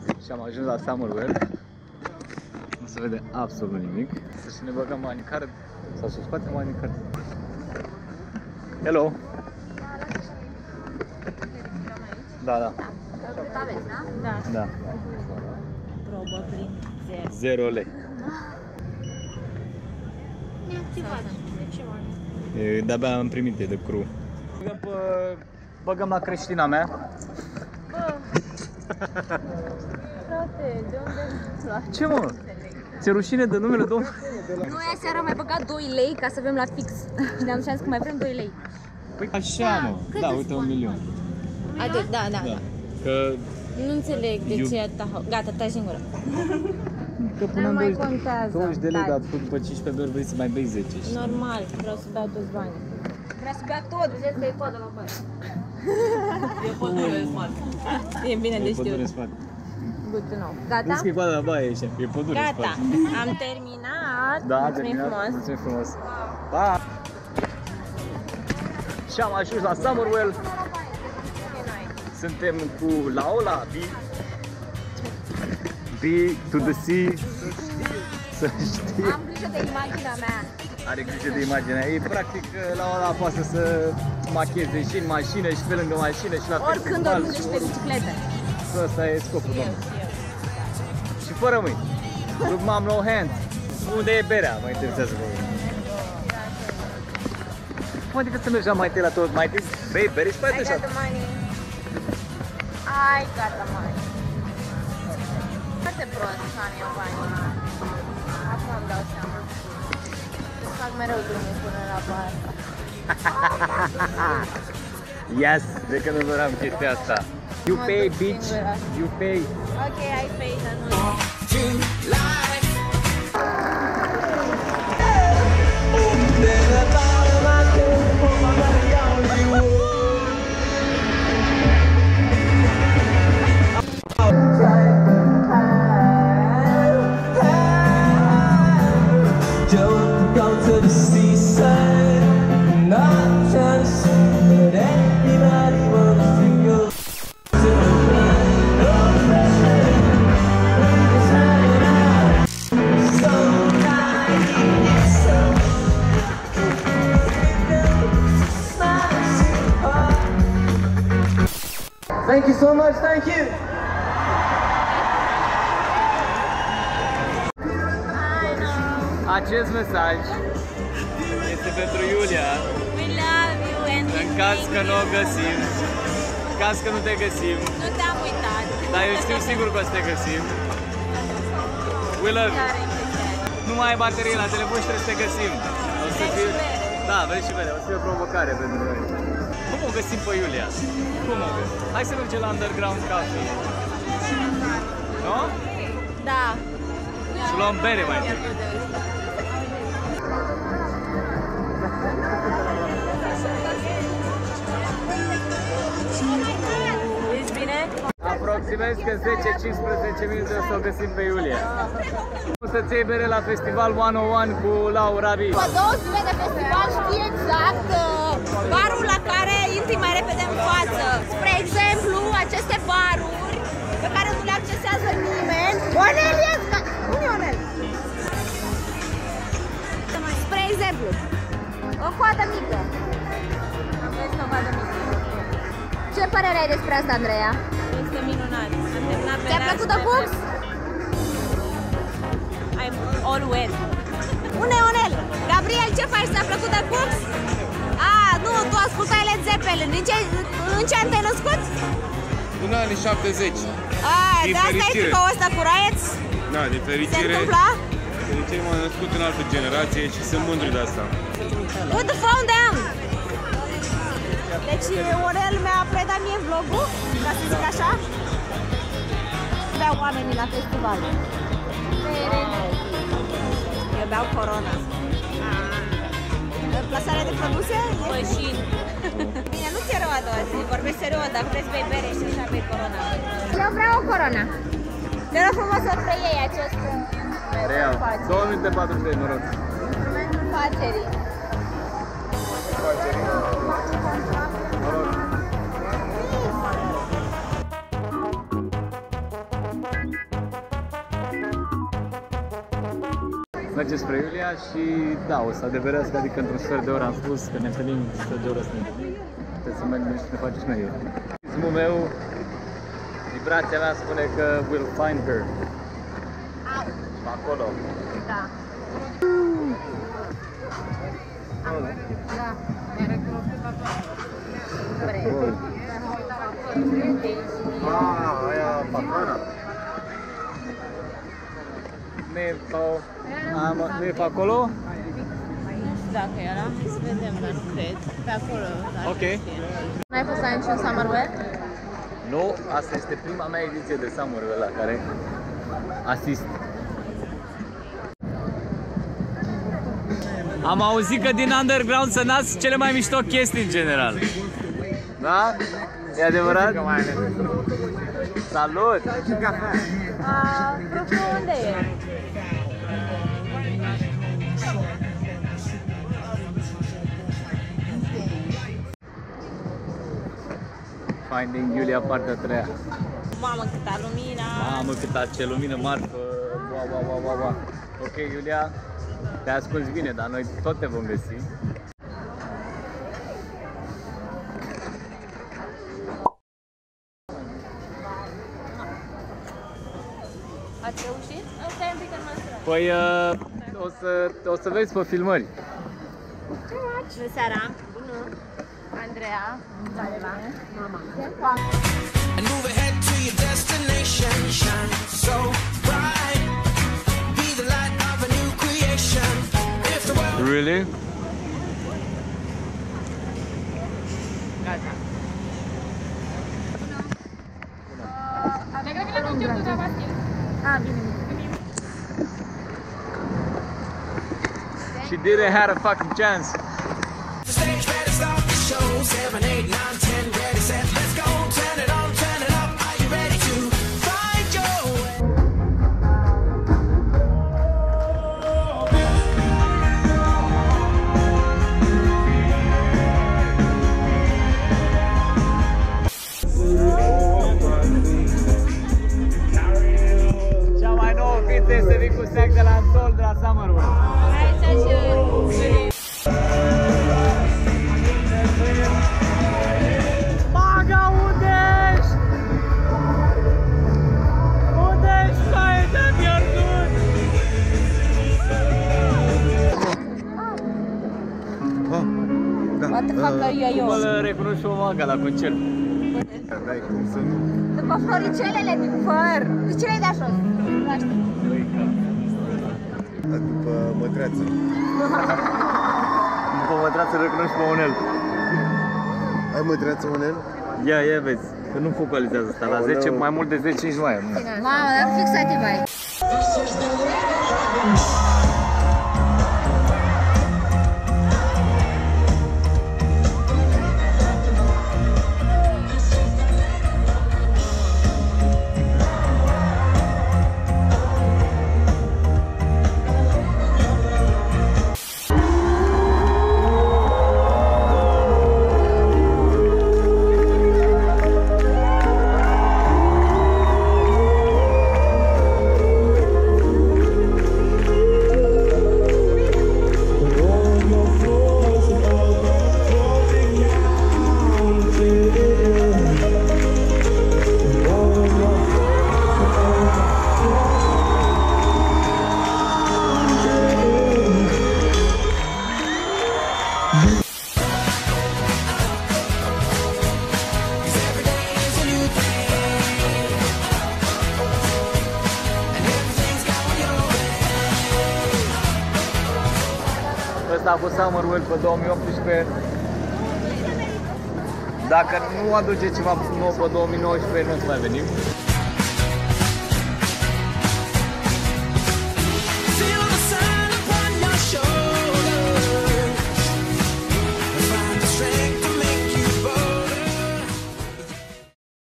Și am ajuns la Summerwell. Nu se vede absolut nimic. Să ne băgăm manicard sau să scoatem manicard. Hello! Da, da. Da. Probă prin 0 lei. De-abia am primit de cru. Băgăm la creștina mea. Frate, de unde? Ce mă? Ți-e rușine de numele Domnului? Noi aseară am mai băgat 2 lei ca să avem la fix. Și ne-am zis că mai vrem 2 lei. Păi așa, mă. Da, uite, 1.000.000. Atât, da. Că... Nu înțeleg de ce atâta... Gata, taci din gură. Că punem mai contează. 20 de lei, dar după 15 de ori vrei să mai bei 10. Normal, vreau să dau toți banii. Vreau să bea tot, ziceți că e codă la bani. E pădure în spate. E bine de E pădure în știut. spate. Good to know. Gata? Vezi că e coada la baie aici, e pădure în Gata, spate. am terminat. Da, Mulțumim frumos. Mulțumim frumos. Pa! Și am ajuns la Summerwell. Suntem cu Laola, B to the sea. Să știi. Am grijă de imaginea mea. Are grijă de imaginea ei. Practic, Laola poate să macheze și în mașină, și pe lângă mașină, și la Oricând, festival. oriunde și pe bicicletă. Ăsta e scopul, domnule. Și fără mâini. Look, mom, no hands. Unde e berea? Mă interesează pe mine. Cum adică să mergem mai întâi la tot? Mai întâi bei bere și pe I atunci. got the money. I got the money. Foarte prost să am eu bani. Acum îmi dau seama. Îți fac mereu drumul până la bar. Yes, de când nu doream chestia asta. You Mă pay, duc bitch. singură. You pay. Ok, I pay, dar nu. Don't go to the seaside. Not trying to say that anybody wants to go to no pressure. We're just hanging out. So nice, so thank you so much. Thank you. Acest mesaj este pentru Iulia. We love you and În caz că nu o găsim, în caz că nu te găsim, nu te-am uitat. dar eu știu sigur că o să te găsim. We love you. Nu mai ai baterie la telefon și trebuie să te găsim. O să fie... Da, vrei și bere. O să fie o provocare pentru noi. Cum o găsim pe Iulia? Cum o găsim? Hai să mergem la Underground Cafe. Nu? Da. Și luăm bere mai mult. Ești bine? Aproximez că 10-15 minute o să o găsim pe Iulia. O să-ți iei bere la Festival 101 cu Laura B. După 2 zile de festival știi exact barul la care intri mai repede în față. Spre exemplu, aceste baruri pe care nu le accesează nimeni. Ionel, unde e Ionel? Spre exemplu, o coadă mică. Este o coadă mică. Ce părere ai despre asta, Andreea? Este minunat. Am terminat Ți-a plăcut The Books? I'm all wet. Unde e Ionel? Gabriel, ce faci? Ți-a plăcut The Books? Nu, tu ascultai Led Zeppelin. În ce an te-ai născut? În anii 70. Din De asta e fericire. tricoul ăsta cu Riots? Da, din Se fericire. întâmpla? Fericire m-am născut în altă generație și sunt mândru de asta. Good for them! Deci Ionel mi-a predat mie vlogul, ca să zic așa. Beau oamenii la festival. Eu beau Corona. Plasarea de produse? Pășin. Bine, nu ți-e rău a doua zi, vorbești serios, dacă vrei să bei bere și așa bei Corona. Eu vreau o Corona. Te rog frumos să preiei acest Real. 2 minute 40, mă rog. facerii. Mă rog. mergem spre Iulia și da, o să adeverească, adică într-un sfert de oră am spus că ne întâlnim sfert de oră să ne întâlnim. Trebuie să mergem și ne facem și noi. Ritmul meu, vibrația mea spune că we'll find her. Acolo. Da. Da. Aia patrona. Nu e pe acolo? Nu știu dacă e ăla, să vedem, dar nu cred. Pe acolo. Ok. N-ai fost la niciun Summerwear? Nu, asta este prima mea ediție de Summerwear la care asist. Am auzit că din underground să nasc cele mai mișto chestii în general. Da? E adevărat? Salut! Nu știu unde e. Finding Iulia, partea 3-a. Mamă, câta lumină! Mamă, ce lumină marfă! Wow. Ok, Iulia, te asculți bine, dar noi tot te vom găsi. Ați reușit? Stai un pic în măsură. Păi, o să vezi pe filmări. Bună seara! Bună! Andreea, Valeva, mama. And move ahead to your destination. Shine so bright. Be the light of a new creation. If the world Really? Gata. She didn't have a fucking chance. the stage ready, start the show. 7, 8, 9, 10, ready, set, let's go. Turn it on, turn it up. Are you ready to find your way? Cea mai nouă fiță este vin cu seac de la Sol, de la Summerwear. Hai să-și Maga, unde ești? Unde ești? Stai, te-am pierdut! What the fuck are you? Îl recunosc și o Maga la concert. După floricelele din păr. De ce le-ai dat jos? După mătreață. După mătrață recunosc pe Onel. Ai mătreață, Onel? Ia vezi, că nu focalizează asta. La 10, mai mult de 10 nici nu mai am. Mamă, dar fixativ ai. Ăsta a fost Summerwear pe 2018. Dacă nu aduce ceva nou pe 2019, nu o să mai venim.